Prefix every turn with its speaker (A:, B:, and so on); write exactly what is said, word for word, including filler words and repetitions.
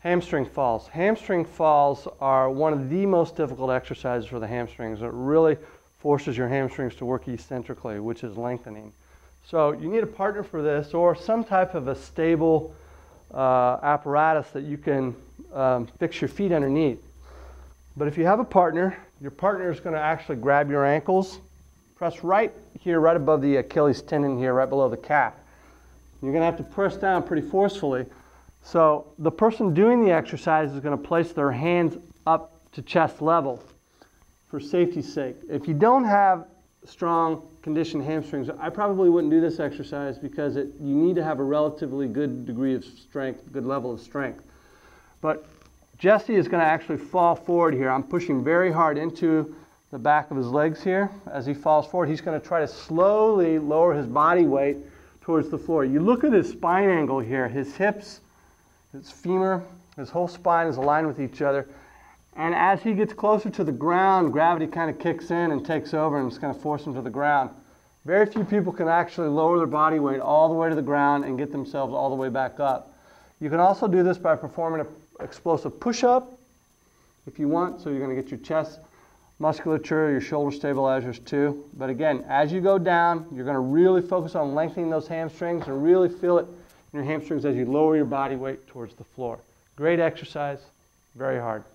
A: Hamstring falls. Hamstring falls are one of the most difficult exercises for the hamstrings. It really forces your hamstrings to work eccentrically, which is lengthening. So you need a partner for this, or some type of a stable uh, apparatus that you can um, fix your feet underneath. But if you have a partner, your partner is going to actually grab your ankles, press right here, right above the Achilles tendon here, right below the calf. You're going to have to press down pretty forcefully. So the person doing the exercise is going to place their hands up to chest level for safety's sake. If you don't have strong conditioned hamstrings, I probably wouldn't do this exercise because it, you need to have a relatively good degree of strength, good level of strength. But Jesse is going to actually fall forward here. I'm pushing very hard into the back of his legs here. As he falls forward, he's going to try to slowly lower his body weight towards the floor. You look at his spine angle here, his hips, his femur, his whole spine is aligned with each other. And as he gets closer to the ground, gravity kind of kicks in and takes over and it's going to force him to the ground. Very few people can actually lower their body weight all the way to the ground and get themselves all the way back up. You can also do this by performing an explosive push-up if you want. So you're going to get your chest musculature, your shoulder stabilizers too. But again, as you go down, you're going to really focus on lengthening those hamstrings and really feel it in your hamstrings as you lower your body weight towards the floor. Great exercise, very hard.